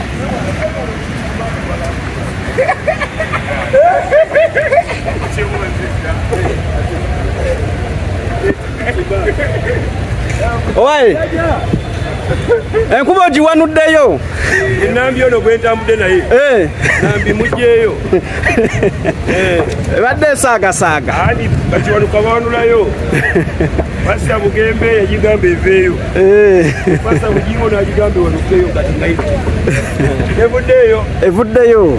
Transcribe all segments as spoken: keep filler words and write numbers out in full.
Oi. Enkuba giwanuddeyo. Enambi ono gwentambudde naye. Eh. Nambi mujjeeyo. Eh. Ebadde saaga saaga. Ani kati wanuka banulayo. Basa Bugembe yagigambe eveeyo. Eh. Basa Bugingo n'agigambe wanukeyo kati naye. Evuddeyo. Evuddeyo.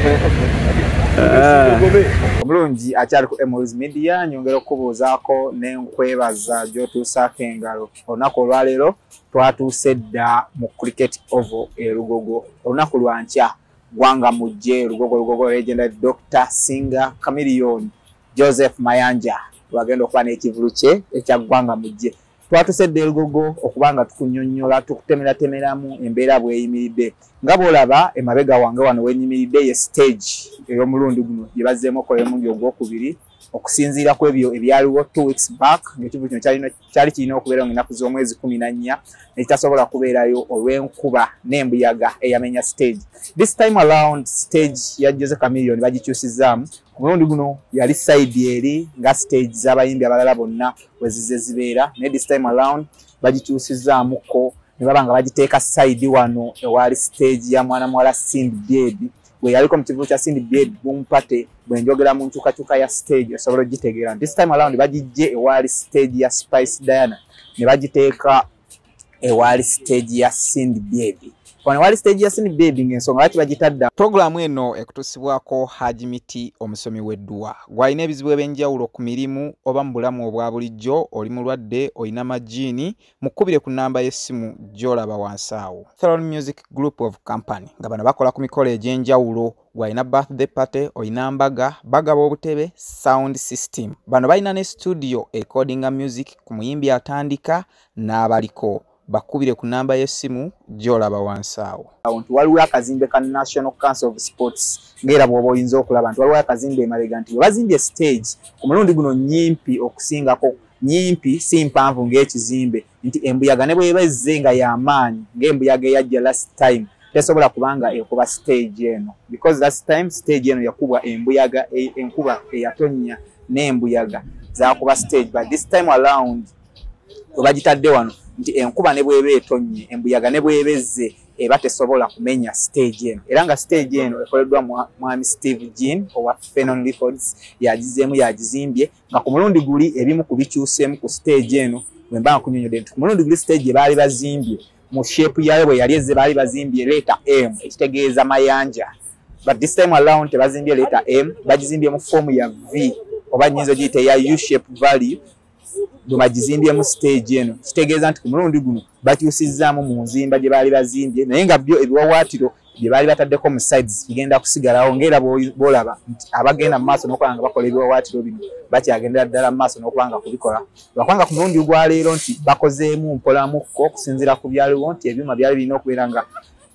Omulungi akyali ku Emo's Media nyongera okubuuzaako n'enkwebaza gy'otuusaako engalo. Olunaku olwaleero twatuuse dda mu cricket oval e Lugogo. Olunaku lwa nkya gwanga mujje Lugogo Lugogo legendary Doctor Singer Chameleone Joseph Mayanja lwagenda okuba n'ekivulu kye ekya gwanga mujje. Twatuuse dda e Lugogo okuba nga tukunnyonnyola tukutemeratemeramu embeera bw'eyimiridde. Nga bw'olaba emabega wange wano w'enyimiridde ye stage ey'omulundi guno gye bazzeemu okukola omulundi ogwokubiri okusinziira ku ebyo ebyaliwo two weeks back ng'ekivulu kino kyali kirina okubeera mu nnaku z'omwezi kumi na nnya nekitasobola kubeerayo olw'enkuba n'embuyaga eyamenya stage. This time around stage ya Jose Chameleone bagikyusizzaamu. Ku mulundi guno yali side eri nga stage z'abayimbi abalala bonna we zizze zibeera, naye this time around bagikyusizzaamuko ne baba nga bagiteeka side wano ewaali stage ya mwana muwala Cindy Baby we yaliko mu kivulu kya Cindy Baby bumpate bwe njogera mu nkyukakyuka ya stage osobola ogitegeera. This time around bagijje ewaali stage ya Spice Diana ne bagiteeka ewaali stage ya Cindy Baby. Wano wali stage ya Cindy Baby ng'ensonga lwaki bagitadda. Programu eno ekutusibwako Hajimiti omusomi w'edduwa. Gwalina ebizibu ebyenjawulo ku mirimu oba mu bulamu obwa bulijjo, oli mulwadde, olina majiini, mukubire ku nnamba y'essimu gy'olaba wansi awo. Throne Music Group of Company nga bano bakola ku mikolo egy'enjawulo. Gwalina birthday party, olina mbaga, bagaba obutebe, sound system. Bano balina ne studio recordinga music ku muyimbi atandika n'abaliko. Bakubire ku namba y'essimu gy'olaba wansi awo. Waliwo akazimbe ka National Council of Sports ng'era bw'oba oyinza okulaba nti waliwo akazimbe emabega nti bazimbye stage ku mulundi guno nnyimpi okusingako, nnyimpi si mpanvu ng'ekizimbe nti embuyaga ne bw'eba ezze nga y'amaanyi ng'embuyaga eyajja last time tesobola kubanga ekuba stage eno because last time stage eno yakubwa embuyaga enkuba eyatonya n'embuyaga zaakuba stage, but this time around bagitadde wano nti enkuba ne bw'eba etonye embuyaga ne bw'eba ezze eba tesobola kumenya stage eno. Era nga stage eno ekoleddwa mwami Steve Jean owa Phenon Records yagizeemu yagizimbye nga ku mulundi guli ebimu ku bikyuseemu ku stage eno bwe mba nkunyonyodde nti ku mulundi guli stage baali bazimbye mu shape yayo bwe yali ezze baali bazimbye letter M ekitegeeza mayanja, but this time around tebazimbye letter M, bagizimbye mu form ya V oba nnyinza ogiyita ya U shape value bwe bagizimbye mu stage eno. Kitegeeza nti ku mulundi guno bakyusizzaamu mu nzimba gye baali bazimbye naye nga byo ebiwawaatiro bye baali bataddeko mu sides bigenda kusigalawo ng'era bw'olaba nti abagenda mu maaso n'okuba nga bakola ebiwawaatiro bino bakyagendera ddala mu maaso n'okuba nga kubikola. Lwakubanga ku mulundi gwa leero nti bakozeemu mpolamukko okusinziira ku byaliwo nti ebyuma byali birina okubeera nga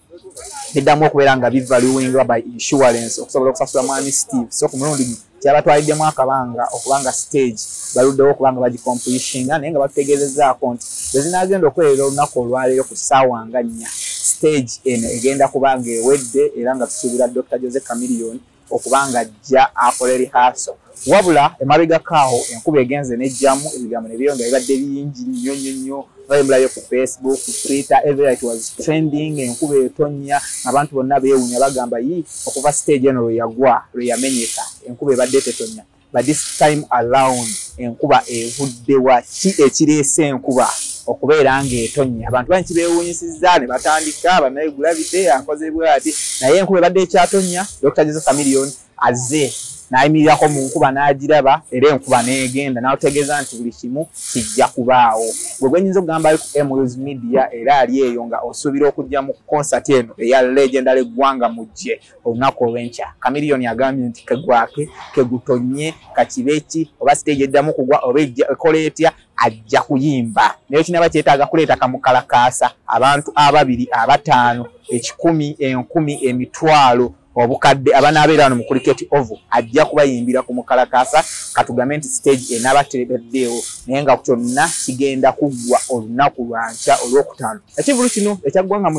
biddamu okubeera nga bivaluingwa by insurance okusobola okusasula mwami Steve. So ku mulundi guno kyabatwaliddemu akabanga okubanga stage baluddewo okubanga bagikompletinga naye nga batutegeezezzaako nti bwe zinaagenda okuweerera olunaku olwaleero ku ssaawa nga nnya stage eno egenda kubanga ewedde era nga tusuubira Doctor Jose Chameleone okubanga ajja akole rehearsal. Wabula emabegakaawo enkuba egenze n'ejjamu ebigambo ne byonga bibadde bingi nnyo nnyo nnyo bayimulayo ku Facebook, Twitter, everywhere it was trending. Enkuba etonya abantu bonna beewunya bagamba yi okuva stage eno lwe yagwa lwe yamenyeka enkuba ebadde tetonya, but this time around enkuba evuddewa ki ekireese enkuba okubeera ng'etonya. Abantu bangi beewunyisizza ne batandika banaye gravity akoze bw'ati naye enkuba ebadde ekyatonya. Doctor Jose Chameleone azze n'ayimirirako mu nkuba n'agiraba era enkuba n'egenda n'ategeeza nti buli kimu kijja kubaawo. Gwe gwenyinza okugamba ali ku Emo's Media era ali eyo nga osuubira okujja mu concert eno eya legendary gwanga mujje olunaku olw'enkya. Chameleone agambye nti kegwake kegutonye kakibeki oba stage eddamu kugwa oba ekola etya ajja kuyimba. Naye kinaba kyetaaga kuleeta kamukalakaasa abantu ababiri abataano ekikumi enkumi emitwalo obukadde abanaabeera wano mu cricket oval ajja kubayimbira ku mukalakaasa katugambe nti stage enaaba terebeddeewo naye nga kyonna kigenda kuggwa olunaku lwa nkya olwokutaano. Ekivulu kino ekyaggwanga mujje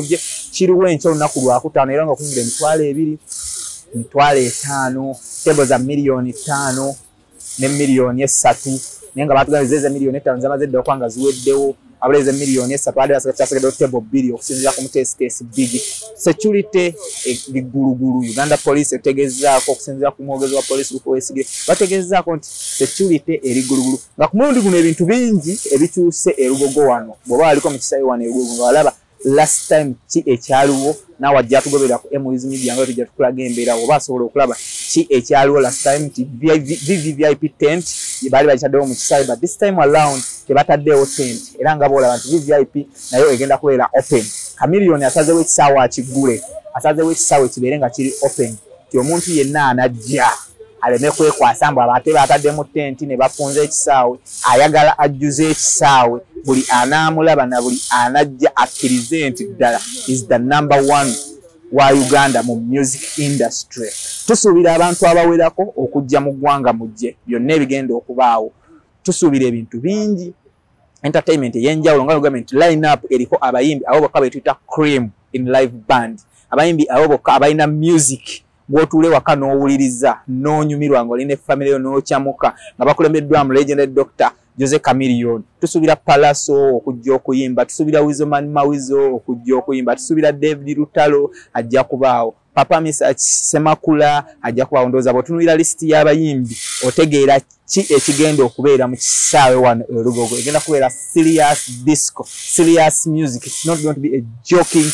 kiriwo enkya olunaku lwakutaano era nga kungira emitwalo ebiri emitwalo etaano tebo za miliyoni ttaano ne miliyoni essatu naye nga batugambye zeze miliyoni etaano zamaze dda okuba nga ziweddewo abuleze miliyoni essatu ade basakyasekeddewo tebo bbiri okusinziira ku muteesiteesi bigi security liggulugulu Uganda police etegezaako okusinziira ku mwogezi wa police Lukowesigire bategezaako nti security eriggulugulu nga ku mulundi guno ebintu bingi ebikyuse erugogo wano bw'oba waliko mu kisaawe wano erugogo nga walaba last time ki ekyaliwo naawe ajja tugoberera ku Emuiz Media nga tujja tukulaga embeera oba asobola okulaba ki ekyaliwo last time nti V V I P tent baali bagitaddewo mu kisaawe but this time around tebataddeewo tent era nga boolaba nti V V I P nayo egenda kubeera open Chameleone asazeewo ekisaawe akiggule asazeewo ekisaawe kibeere nga kiri open ti omuntu yenna anajja aleme kwekwasa mbu abate bataddemu tent ne bafunza ekisaawe ayagala ajjuze ekisaawe buli anaamulaba na buli anajja akkirize nti ddala is the number one wa Uganda mu music industry. Tusuubira abantu abawerako okujja mu ggwanga mujje byonna ebigenda okubaawo. Tusuubira ebintu bingi entertainment ey'enjawulo nga government line up eriko abayimbi abo bokka betuyita cream in live band abayimbi abo bokka abalina music gw'otuule waka n'owuliriza n'onyumirwa ng'olina effamily yo n'okyamuka nga bakulembeddwamu legendary doctor Jose Chameleone. Tusuubira Palaso okujja okuyimba, tusuubira Wizoman Mawizo okujja okuyimba, tusuubira David Lutalo ajja kubaawo, Papa Misa Semakula ajja kubaawo. Ndowooza bw'otunuulira lisiti y'abayimbi otegeera ki ekigenda okubeera mu kisaawe wano e Lugogo. Egenda kubeera serious disco, serious music. It's not going to be a joking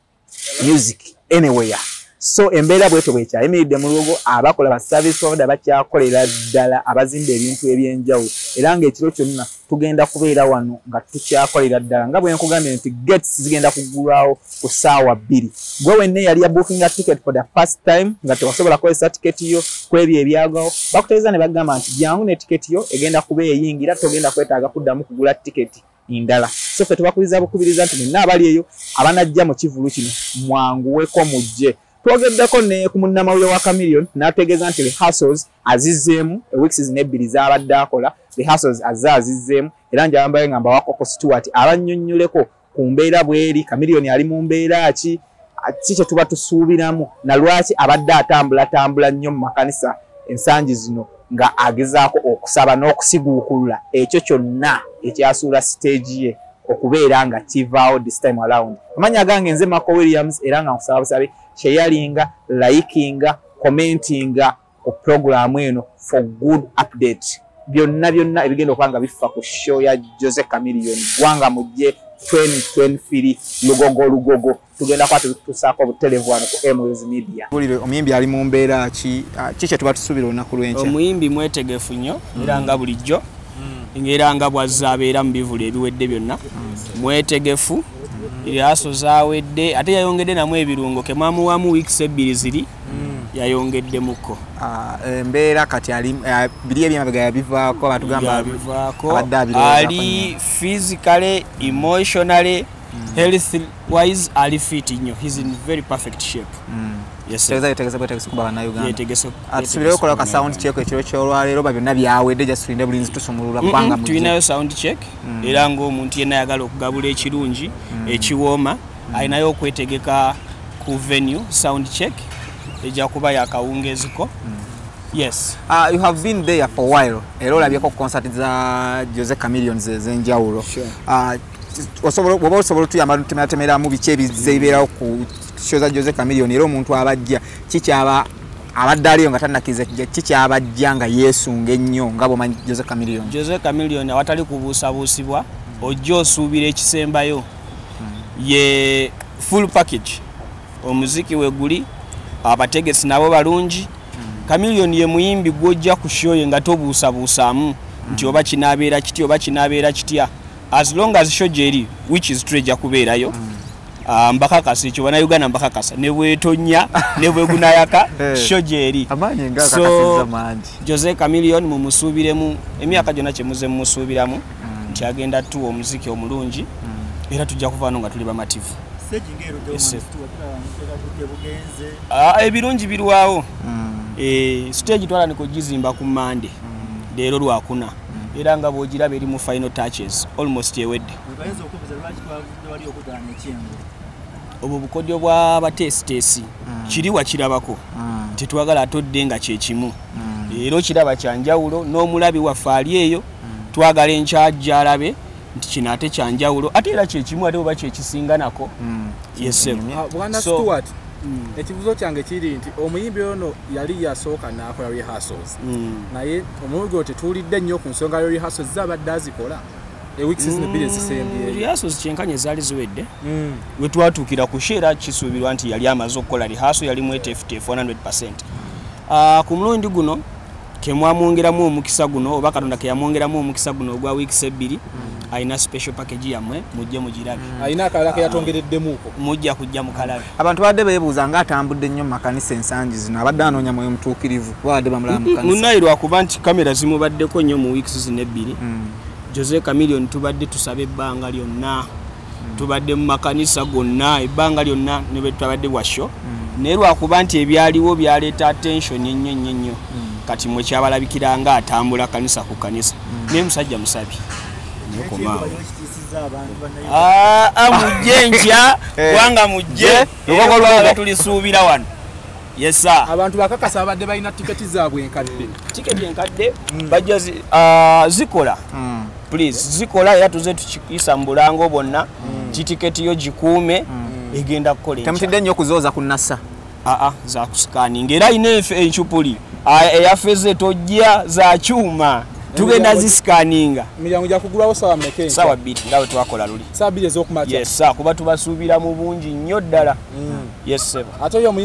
music anywhere. So embeera bweto bwekyayimiridde mu Lugogo abakola ba service provider bakyakolera ddala abazimba ebintu ebyenjawulo era ng'ekiro kyonna tugenda kubeera wano nga tukyakolera ddala nga bwe nkugambye nti gates zigenda kuggulwawo ku ssaawa bbiri. Gwe wenna yali ya booking a ticket for the first time nga tewasobola kukozesa tiketi yo ku ebyo ebyagawo bakutegeeza ne bagamba nti jangu ne tiketi yo egenda kuba eyingira togenda kwetaaga kuddamu kugula tiketi indala. So ffe tubakubiriza bukubiriza nti mwenna abali eyo abanajja mu kivulu kino mwanguweko mujje. Twogeddeko ne ku munnamawulire wa Chameleone n'ategeeza nti rehearsals azizzeemu weeks zino ebbiri z'abadde akola rehearsals azze azizzeemu era njabambaye nga mbawakoko Stuart abannyonnyoleko ku mbeera bweri Chameleone ali mu mbeera ki ki kye tuba tusuubiramu na lwaki abadde atambulatambula nnyo mu makanisa ensangi zino nga agezaako okusaba n'okusiguukulula ekyo kyonna ekyasuula stage ye okubeera nga kivaawo this time around. Amanya gange nze Marco Williams era nga nkusaba busabe sharinga, likinga, commentinga ku program eno for good update. Byonna byonna ebigenda okubanga bifa ku show ya Jose Chameleone gwanga mujje twenty twenty-three Lugogo Lugogo tugenda kwata tusaako obutelevu wano ku Emuiz Media. Bulire omuyimbi ali mu mbeera ki kiki tuba tusuubira olunaku lw'enkya. Omuyimbi mwetegefu nnyo era nga bulijjo ng'era nga bw'azaabeera mu bivulu ebiwedde byonna mwetegefu iraso zawedde ate yayongedde namwe ebirungo ke mwamuwamu weeks ebbiri ziri yayongedde muko embeera kati ali biri ebyamabega yabivaako batugamba abadde ali physically emotionally health wise ali fit nnyo. He's in very perfect shape. Yes, sir. Tegeza bwete kuba na Uganda. Yetegese. Atusubire kola ka sound check ekiro kyolwalero byonna byawedde just tulinde bulinzi tusumulula kwanga mu. Tulinayo sound check era ngo omuntu yenna yagala okugabula ekirungi ekiwooma alinayo okwetegeka ku venue sound check ejja kuba yakawungeziko. Yes. Uh, you have been there for a while. Era olabyeko concert za Jose Chameleone z'enjawulo. Sure. Uh, osobola bwoba osobola tuyamba tutemeera mu bice ebizeebeerawo ku show za Jose Chameleone era omuntu abajja kikyaba abadde aliyo nga tannakiza kikyabajja nga yeesunga ennyo nga bw'omanyi Jose Chameleone. Jose Chameleone awatali kubuusabuusibwa ojja osuubira ekisembayo hmm. ye full package omuziki we guli abategesi nabo balungi. hmm. Chameleone ye muyimbi gw'ojja ku show ye nga tobuusabuusaamu hmm. nti oba kinaabeera kitya oba kinaabeera kitya as long as show jeri which is treasure kubeerayo. mm. Uh, mbakakasa ekyo bana Uganda mbakakasa ne bwetonya ne bwegunayaka show jeri amanye nga kakasiza manji. Jose Chameleone mu musubiremu emyaka jona kye muze mu musubiramu mm. nti agenda tu omuziki omulungi mm. era tujja kuvano nga tuli bamativu stage ngero do yes. Ah ebirungi birwawo mm. eh stage twala niko jizimba ku Monday mm. leero lwakuna mm. era nga bojiraba eri mu final touches almost yewedde. obwo bukodyo bwa batesitesi mm. kiri wakirabako mm. tetwagala atodde nga kye kimu mm. era kiraba kyanjawulo n'omulabi waffe ali eyo mm. twagala enkyajja alabe nti kino ate kyanjawulo ate era kye kimu ate oba kye kisinganako mm. yesebo bwana so, Stuart mm. ekibuzo kyange kiri nti omuyimbi ono yali yasooka n'akola rehearsals mm. naye omulundi ogwo tetuwulidde nnyo ku nsonga ya rehearsals zabadde azikola eweeks zino bbiri ezisembyeyo rehearsals kyenkanye zaali ziwedde mm. we twatuukira ku sheera kisuubirwa nti yali amaze okukola rehearsal yali mweteefuteefu one hundred percent uh, ku mulundi guno kemwamwongeramu omukisa guno oba Katonda keyamwongeramu omukisa guno ogwa weeks ebbiri mm. alina special package yammwe mujje mugirabe mm. alina akalala keyatongereddemuko mujja kujja mukalabe abantu badde beebuuza nga atambudde nnyo mu makanisa ensangi zino abadde anoonya mwoyo mutuukirivu badde bamulaba mu kanisa munairwa kuba nti kamera zimubaddeko nnyo mu weeks zino ebbiri mm. Jose Chameleone tubadde tusaba ebbanga lyonna mm. tubadde mu makanisa gonna ebbanga lyonna ne bwe tubadde washo mm. naye lwakuba nti ebyaliwo byaleeta attention ennyo ennyo nnyo mm. kati mwe kyabalabikira nga atambula kanisa ku kanisa mm. naye musajja musabi nyokomaawo mujje ntya kubanga mujje nga tulisuubira wano yesa abantu bakakasa abadde balina tiketi zaabwe enkadde tiketi enkadde mm. bajja zi, uh, zikola mm. please zikola era tuze tukiyisa mu bulango bonna mm. titiketi yo gikuume mm. egenda kukola temutidde nnyo okuzooza ku nasa aa za kusikaninga era ina enchupuli eyafeze tojja za chuma tugenda zisikaninga milyango gya kugulawo sawa mmeke sawa bbiri ngawe twakola luli sawa bbiri ez'okumakya yes kuba tubasuubira mu bungi nnyo ddala mm. yes sir ate yo